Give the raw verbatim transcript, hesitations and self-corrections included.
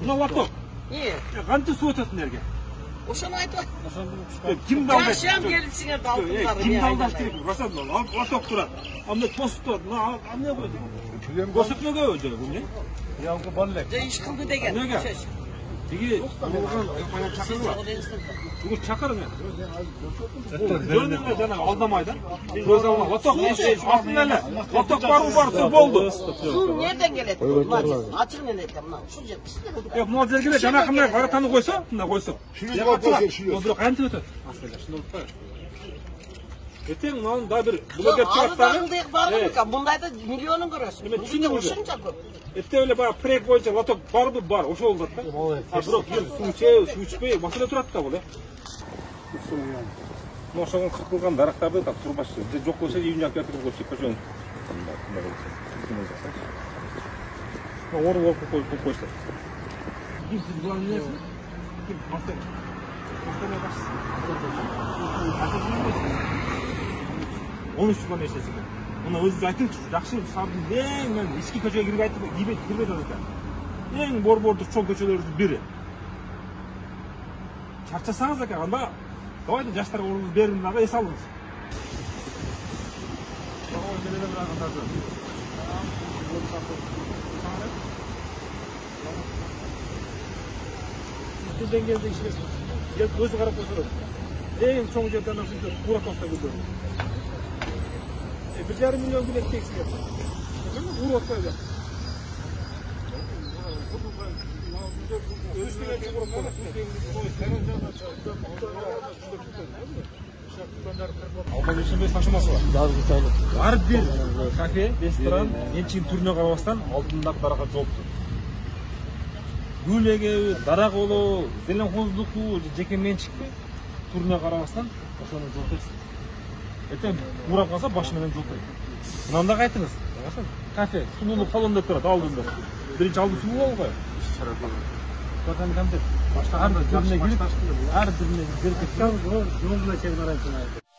Mına lotok. İyi. Qancha suv o'tadi nerga? Oşunu aytma. Kim daldı? Yaşam gelişine daldılar. Kim daldı kerak? Rasad lotok turadi. Amda to'sib turadi. Mana amda qo'ydi. Ko'rsatmaga o'ldi buni. Yo'q, bolalar. Ish qildi degan. Nega? Degi bu chaqirmi? Jo'ninglar jana aldamaydi. Ko'zalma lotok aslında lotok bor bor suv bo'ldi. Suv nereden keladi? Açık men aytdim mana. Shu yerda. Yo'q, bu yerga jana qilmay qaratani qo'ysa, bunda qo'ysa. Shunga qo'ysa, shunga. Bu qancha o'tadi? Aslında shuni olib qo'y. Ертең мынаны да бір блогер шығады. Бұндайда миллионын көресің. Мен түсіндім уже. Ушынша көп. Ертең өле бар прек бойынша лоток бар бұл бар, ошол болады да. Бирок ел су ішпей, су ішпей, маселе тұрады да бұл, э. Ошоған қырып қылған дарақтарды да турбашы. Жоқ болса үйіне алып кетіп қойып шекпе жөн. Орын орып қойып қойса. Ким сіз бұланы несін? Ким? Мастер. Мастеріне басшысы. он үч жылдан ешесі екен. Оны өзіңіз айтыңызшы, жақсы шардың ең мен ешкі көшеге кіріп айтып, ебет кірбет екен. Ең бор-бордық чол көшелеріңіздің бірі. Шаршасаңыз екен, анда давайте жастарға орныңыз беріңіз дағы ес алыңыз. Сізден келді ішкесін. Өзі қарап қойсырады. Ең чоң жерден қура тоста көздеріңіз. Bir yarım milyon bile çeksin. Vur ortaya. Alman işin taşıması var. Var bir kafe, restoran, ençin türüne karavastan altından darağa joluptu. Gülege, darak olu, zelen hozduku, jeke mençikti, türüne karavastan ошону жолтойсуз. Ертең бурап қалса башыменен жолтойт. Мынанда қайтыңыз. Кафе, сулуулук салонда турат алдында. Биринчи алды суу болу ғой. Кафе контент. Башта ар бирine келип, ар бирine зеркеп чалып, жолуна чейин карайсың.